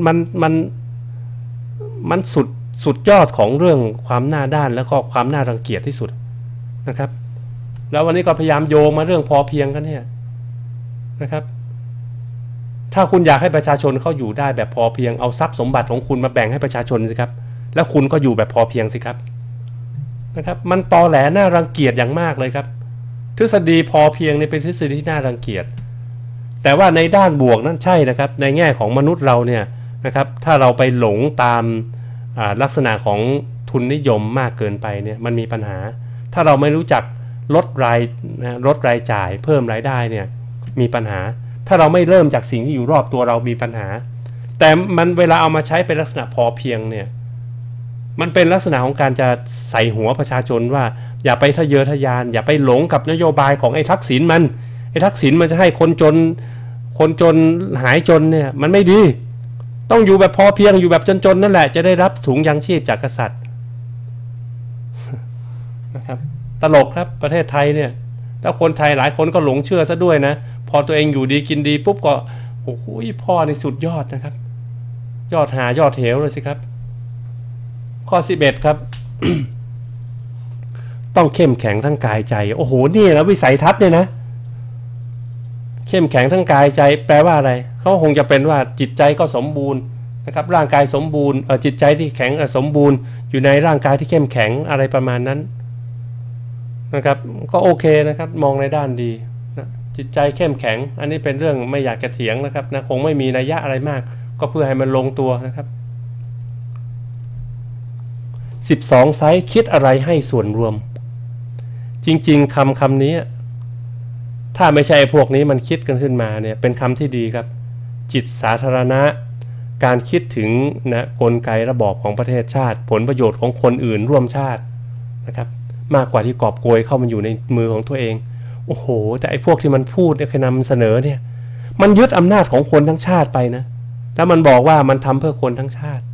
มันสุดยอดของเรื่องความหน้าด้านแล้วก็ความน่ารังเกียจที่สุดนะครับแล้ววันนี้ก็พยายามโยงมาเรื่องพอเพียงกันเนี่ยนะครับถ้าคุณอยากให้ประชาชนเขาอยู่ได้แบบพอเพียงเอาทรัพย์สมบัติของคุณมาแบ่งให้ประชาชนสิครับแล้วคุณก็อยู่แบบพอเพียงสิครับนะครับมันตอแหลน่ารังเกียจอย่างมากเลยครับทฤษฎีพอเพียงเนี่ยเป็นทฤษฎีที่น่ารังเกียจแต่ว่าในด้านบวกนั้นใช่นะครับในแง่ของมนุษย์เราเนี่ยนะครับถ้าเราไปหลงตามลักษณะของทุนนิยมมากเกินไปเนี่ยมันมีปัญหาถ้าเราไม่รู้จักลดรายจ่ายเพิ่มรายได้เนี่ยมีปัญหาถ้าเราไม่เริ่มจากสิ่งที่อยู่รอบตัวเรามีปัญหาแต่มันเวลาเอามาใช้เป็นลักษณะพอเพียงเนี่ยมันเป็นลักษณะของการจะใส่หัวประชาชนว่าอย่าไปทะเยอทะยานอย่าไปหลงกับนโยบายของไอ้ทักษิณไอ้ทักษิณมันจะให้คนจนหายจนเนี่ยมันไม่ดีต้องอยู่แบบพอเพียงอยู่แบบจนๆนั่นแหละจะได้รับถุงยังชีพจากกษัตริย์นะครับตลกครับประเทศไทยเนี่ยแล้วคนไทยหลายคนก็หลงเชื่อซะด้วยนะพอตัวเองอยู่ดีกินดีปุ๊บก็โอ้โหพ่อในสุดยอดนะครับยอดเหวเลยสิครับข้อ11ครับ ต้องเข้มแข็งทั้งกายใจโอ้โหนี่แล้ววิสัยทัศน์เนี่ยนะเข้มแข็งทั้งกายใจแปลว่าอะไรเขาคงจะเป็นว่าจิตใจก็สมบูรณ์นะครับร่างกายสมบูรณ์จิตใจที่แข็งสมบูรณ์อยู่ในร่างกายที่เข้มแข็งอะไรประมาณนั้นนะครับก็โอเคนะครับมองในด้านดีนะจิตใจเข้มแข็งอันนี้เป็นเรื่องไม่อยากจะเถียงนะครับนะคงไม่มีนัยยะอะไรมากก็เพื่อให้มันลงตัวนะครับ12ไซส์คิดอะไรให้ส่วนรวมจริงๆคำนี้ถ้าไม่ใช่พวกนี้มันคิดกันขึ้นมาเนี่ยเป็นคำที่ดีครับจิตสาธารณะการคิดถึงนะกลไกระบอบของประเทศชาติผลประโยชน์ของคนอื่นร่วมชาตินะครับมากกว่าที่กอบโกยเข้ามาอยู่ในมือของตัวเองโอ้โหแต่ไอ้พวกที่มันพูดเนี่ยเคยนำเสนอเนี่ยมันยึดอำนาจของคนทั้งชาติไปนะแล้วมันบอกว่ามันทำเพื่อคนทั้งชาติ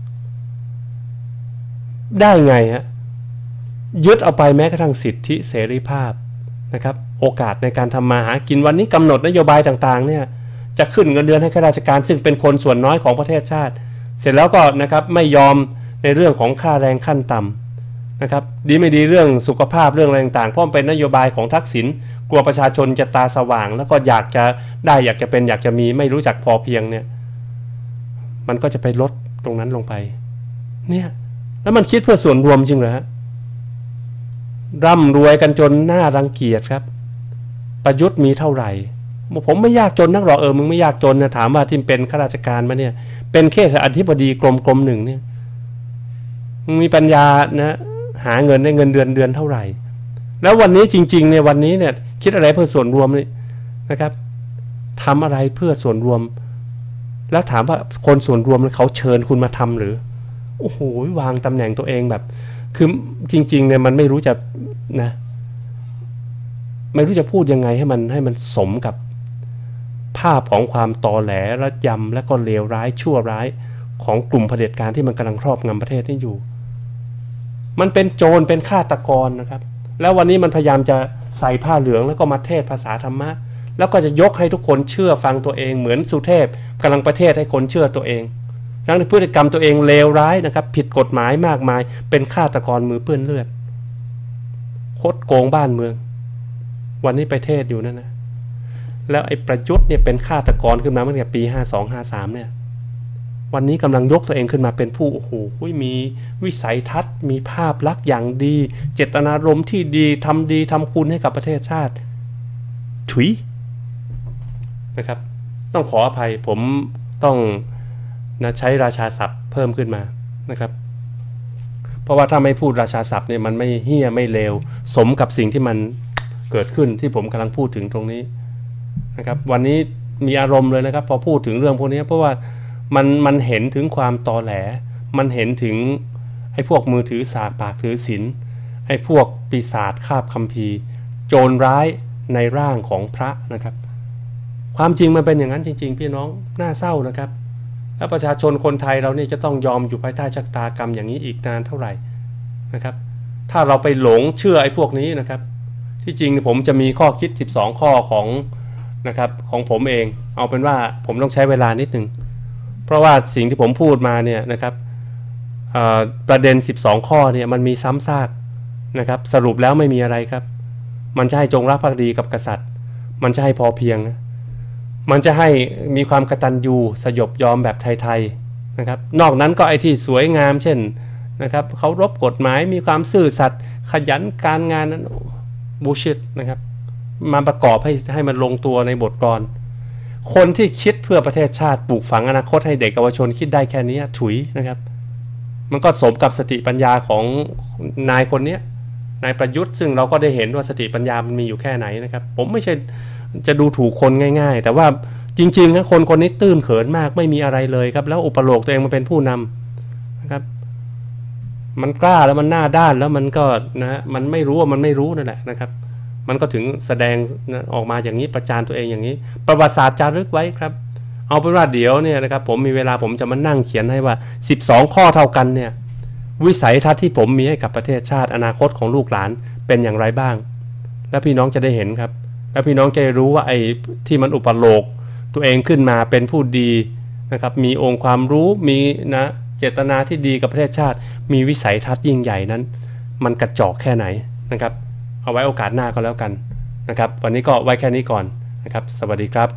ได้ไงฮะยึดเอาไปแม้กระทั่งสิทธิเสรีภาพนะครับโอกาสในการทำมาหากินวันนี้กำหนดนโยบายต่างๆเนี่ยจะขึ้นเงินเดือนให้ข้าราชการซึ่งเป็นคนส่วนน้อยของประเทศชาติเสร็จแล้วก็นะครับไม่ยอมในเรื่องของค่าแรงขั้นต่ำนะครับดีไม่ดีเรื่องสุขภาพเรื่องอะไรต่างๆเพราะเป็นนโยบายของทักษิณกลัวประชาชนจะตาสว่างแล้วก็อยากจะได้อยากจะเป็นอยากจะมีไม่รู้จักพอเพียงเนี่ยมันก็จะไปลดตรงนั้นลงไปเนี่ยแล้วมันคิดเพื่อส่วนรวมจริงเหรอฮะร่ำรวยกันจนหน้ารังเกียจครับประยุทธ์มีเท่าไหร่ผมไม่ยากจนนักหรอกมึงไม่ยากจนนะถามว่าที่เป็นข้าราชการมาเนี่ยเป็นแค่อธิบดีกรมหนึ่งเนี่ยมึงมีปัญญานะหาเงินได้เงินเดือนเท่าไหร่แล้ววันนี้จริงๆเนี่ยวันนี้เนี่ยคิดอะไรเพื่อส่วนรวมนี่นะครับทำอะไรเพื่อส่วนรวมแล้วถามว่าคนส่วนรวมเขาเชิญคุณมาทำหรือโอ้โหวางตำแหน่งตัวเองแบบคือจริงๆเนี่ยมันไม่รู้จะนะไม่รู้จะพูดยังไงให้มันสมกับภาพของความตอแหลระยำและก็เลวร้ายชั่วร้ายของกลุ่มเผด็จการที่มันกำลังครอบงำประเทศนี้อยู่มันเป็นโจรเป็นฆาตกรนะครับแล้ววันนี้มันพยายามจะใส่ผ้าเหลืองแล้วก็มาเทศภาษาธรรมะแล้วก็จะยกให้ทุกคนเชื่อฟังตัวเองเหมือนสุเทพกำลังประเทศให้คนเชื่อตัวเองทั้งในพฤติกรรมตัวเองเลวร้ายนะครับผิดกฎหมายมากมายเป็นฆาตกรมือเปื้อนเลือดคดโกงบ้านเมืองวันนี้ไปเทศอยู่นั่นนะแล้วไอ้ประยุทธ์เนี่ยเป็นฆาตกรขึ้นมาเมื่อปี52-53เนี่ยวันนี้กำลังยกตัวเองขึ้นมาเป็นผู้โอ้โหมีวิสัยทัศน์มีภาพลักษณ์อย่างดีเจตนารมณ์ที่ดีทำคุณให้กับประเทศชาติฉุยนะครับต้องขออภัยผมต้องนะใช้ราชาศัพท์เพิ่มขึ้นมานะครับเพราะว่าถ้าไม่พูดราชาศัพท์เนี่ยมันไม่เหี้ยไม่เลวสมกับสิ่งที่มันเกิดขึ้นที่ผมกำลังพูดถึงตรงนี้นะครับวันนี้มีอารมณ์เลยนะครับพอพูดถึงเรื่องพวกนี้เพราะว่ามันเห็นถึงความตอแหลมันเห็นถึงไอ้พวกมือถือสากปากถือศีลไอ้พวกปีศาจคาบคัมภีร์โจรร้ายในร่างของพระนะครับความจริงมันเป็นอย่างนั้นจริงๆพี่น้องน่าเศร้านะครับแล้วประชาชนคนไทยเราเนี่ยจะต้องยอมอยู่ภายใต้ชะตากรรมอย่างนี้อีกนานเท่าไหร่นะครับถ้าเราไปหลงเชื่อไอ้พวกนี้นะครับที่จริงผมจะมีข้อคิด12ข้อของนะครับของผมเองเอาเป็นว่าผมต้องใช้เวลานิดนึงเพราะว่าสิ่งที่ผมพูดมาเนี่ยนะครับประเด็น12ข้อเนี่ยมันมีซ้ำซากนะครับสรุปแล้วไม่มีอะไรครับมันจะให้จงรักภักดีกับกษัตริย์มันจะให้พอเพียงมันจะให้มีความกตัญญูสยบยอมแบบไทยๆนะครับนอกนั้นก็ไอ้ที่สวยงามเช่นนะครับเคารพกฎหมายมีความซื่อสัตย์ขยันการงานนั้นบูชิตนะครับมาประกอบให้มันลงตัวในบทกลอนคนที่คิดเพื่อประเทศชาติปลูกฝังอนาคตให้เด็กเยาวชนคิดได้แค่นี้ถุยนะครับมันก็สมกับสติปัญญาของนายคนนี้นายประยุทธ์ซึ่งเราก็ได้เห็นว่าสติปัญญามันมีอยู่แค่ไหนนะครับผมไม่ใช่จะดูถูกคนง่ายๆแต่ว่าจริงๆนะคนนี้ตื้นเขินมากไม่มีอะไรเลยครับแล้วอุปโลกตัวเองมาเป็นผู้นำนะครับมันกล้าแล้วมันหน้าด้านแล้วมันก็นะมันไม่รู้ว่ามันไม่รู้นั่นแหละนะครับมันก็ถึงแสดงออกมาอย่างนี้ประจานตัวเองอย่างนี้ประวัติศาสตร์จารึกไว้ครับเอาเป็นว่าเดี๋ยวเนี่ยนะครับผมมีเวลาผมจะมานั่งเขียนให้ว่า12ข้อเท่ากันเนี่ยวิสัยทัศน์ที่ผมมีให้กับประเทศชาติอนาคตของลูกหลานเป็นอย่างไรบ้างและพี่น้องจะได้เห็นครับและพี่น้องจะรู้ว่าไอ้ที่มันอุปโลกตัวเองขึ้นมาเป็นผู้ดีนะครับมีองค์ความรู้มีนะเจตนาที่ดีกับประเทศชาติมีวิสัยทัศน์ยิ่งใหญ่นั้นมันกระจอกแค่ไหนนะครับเอาไว้โอกาสหน้าก็แล้วกันนะครับวันนี้ก็ไว้แค่นี้ก่อนนะครับสวัสดีครับ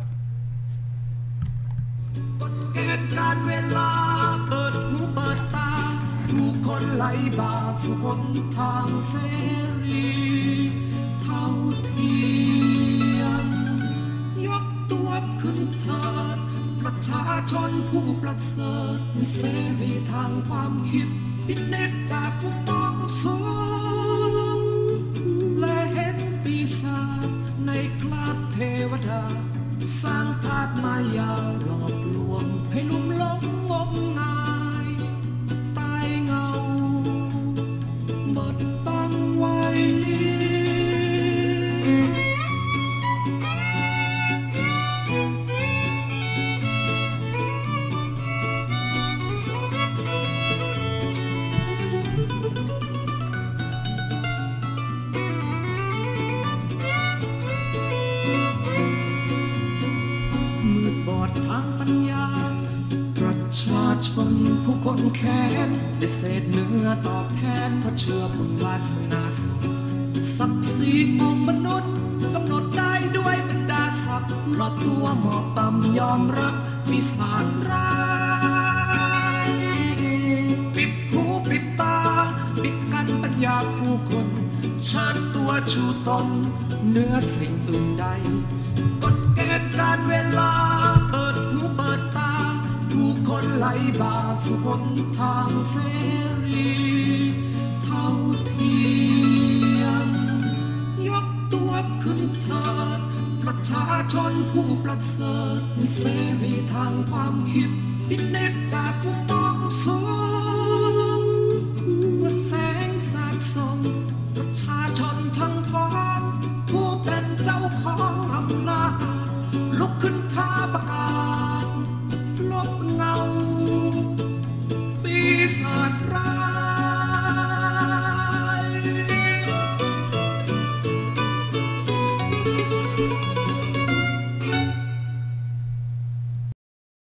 กฎเกณฑ์การเวลาเปิดหูเปิดตาผู้คนไหลบ่าสู่หนทางเสรีเท่าเทียมยกตัวขึ้นเถิดประชาชนผู้ประเสริฐมีเสรีทางความคิดพิเนตจากผู้มองสูงและเห็นปีศาจในคราบเทวดาสร้างภาพมายาหลอกลวงให้ลุ่มหลงงมงายตายเงาบดบังไว้ทางปัญญาประชาชนผู้คนแค้นได้เศษเนื้อตอบแทนเพราะเชื่อบุญวาสนาสูงศักดิ์ศรีของมนุษย์กำหนดได้ด้วยบรรดาศักดิ์หลอดตัวหมอบต่ำยอมรับมีสารร้ายปิดหูปิดตาปิดกั้นปัญญาผู้คนชาติตัวชูตนเหนือสิ่งอื่นใดกฎเกณฑ์การเวลาเปิดหูเปิดตาผู้คนไหลบ่าสู่หนทางเสรีเท่าเทียมยกตัวขึ้นเถิดประชาชนผู้ประเสริฐมีเสรีทางความคิดพิเนตจากผู้มองสูงว่าแสงสาดส่องประชาชนทั้งพ้อง